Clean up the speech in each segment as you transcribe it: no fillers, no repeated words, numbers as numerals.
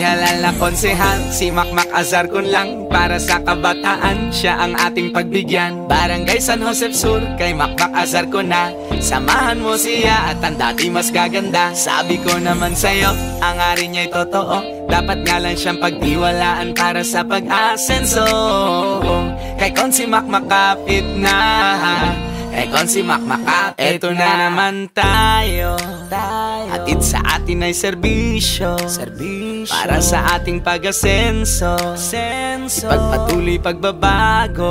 Ihalal na konsehal, si Makmak Azarcon lang. Para sa kabataan, siya ang ating pagbigyan. Barangay San Jose Sur, kay Makmak Azarcon na. Samahan mo siya at ang dati mas gaganda. Sabi ko naman sa'yo, ang ari niya'y totoo. Dapat nga lang siyang pagtiwalaan para sa pag-asenso. Kay Konsi Makmak kapit na. Konsi Makmak, eto na naman tayo. Hatid sa atin ay serbisyo para sa ating pag-asenso. Ipagpatuloy pagbabago.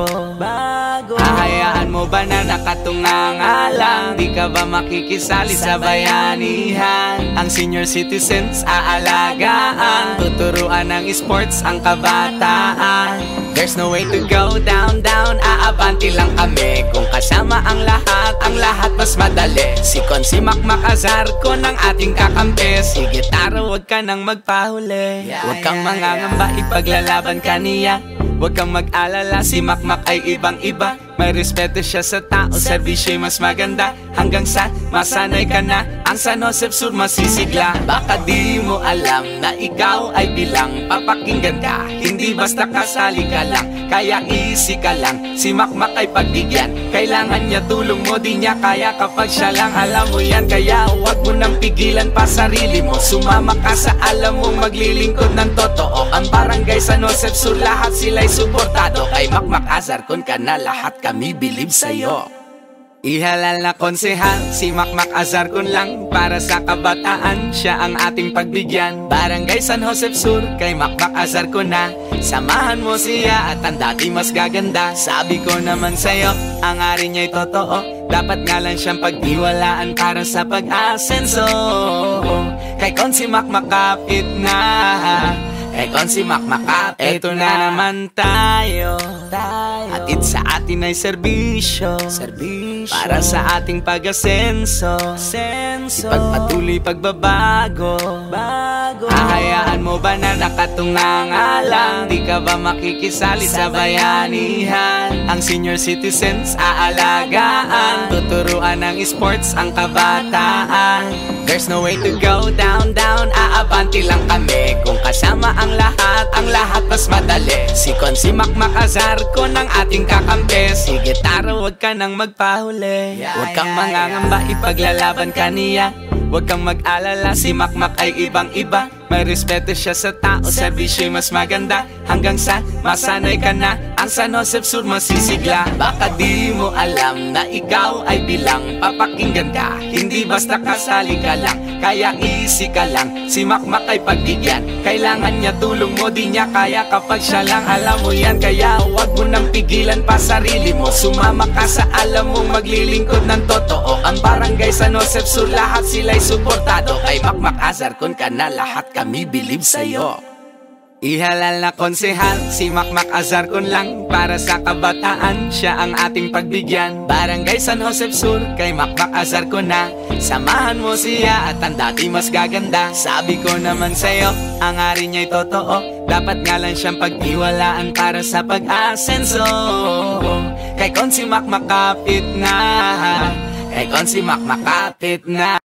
Hahayaan mo ba na nakatungangalang? Di ka ba makikisali sa bayanihan? Ang senior citizens aalagaan, tuturuan ng sports ang kabataan. There's no way to go down, aabanti lang kami. Kung kasama ang lahat mas madali. Si Konsi Makmak Azarcon ang ating kakampi. Sige taro, huwag ka nang magpahuli. Huwag kang mangangamba, ipaglalaban ka niya. Huwag kang mag-alala, si Makmak ay ibang-iba. May respeto siya sa tao, serbisyo'y mas maganda. Hanggang sa masanay ka na, ang San Jose Sur masisigla. Baka di mo alam na ikaw ay bilang papakinggan ka. Hindi basta kasali ka lang, kaya easy ka lang. Si Makmak ay pagbigyan, kailangan niya tulong mo. Di niya kaya kapag siya lang, alam mo yan. Kaya huwag mo nang pigilan pa sarili mo. Sumama ka sa alam mong maglilingkod ng totoo. Ang barangay San Jose Sur, lahat sila'y suportado. Kay Makmak Azarcon ka na, lahat kami believe sa'yo. Ihalal na konsehal, si Makmak Azarcon lang. Para sa kabataan, siya ang ating pagbigyan. Barangay San Jose Sur, kay Makmak Azarcon na. Samahan mo siya at ang dati mas gaganda. Sabi ko naman sa'yo, ang ari niya'y totoo. Dapat nga lang siyang pagtiwalaan para sa pag-asenso. Kay Konsi Makmak kapit na. Konsi Makmak, eto na naman tayo. Hatid sa atin ay serbisyo para sa ating pag-asenso. Ipagpatuloy pagbabago. Hahayaan mo ba na nakatungangalang? Di ka ba makikisali sa bayanihan? Ang senior citizens aalagaan, tuturuan ng sports ang kabataan. There's no way to go down, aabanti lang kami. Kung kasama ang lahat mas madali. Si Konsi Makmak Azarcon ang ating kakampi. Sige taro, huwag ka nang magpahuli. Huwag kang mangangamba, ipaglalaban ka niya. Huwag kang mag-alala, si Makmak ay ibang-iba. May respeto siya sa tao, serbisyo'y mas maganda. Hanggang sa masanay ka na, ang San Jose Sur masisigla. Baka di mo alam na ikaw ay bilang papakinggan ka. Hindi basta kasali ka lang, kaya easy ka lang. Si Makmak ay pagbigyan, kailangan niya tulong mo. Di niya kaya kapag siya lang, alam mo yan. Kaya huwag mo nang pigilan pa sarili mo. Sumama ka sa alam mong maglilingkod ng totoo. Ang barangay San Jose Sur, lahat sila'y suportado. Kay Makmak Azarcon ka na, lahat kami believe sa'yo. Ihalal na konsehal, si Makmak Azarcon lang. Para sa kabataan, siya ang ating pagbigyan. Barangay San Jose Sur, kay Makmak Azarcon na. Samahan mo siya at ang dati mas gaganda. Sabi ko naman sa'yo, ang ari niya'y totoo. Dapat nga lang siyang pagtiwalaan para sa pag-asenso. Kay Konsi Makmak kapit na. Konsi Makmak kapit na.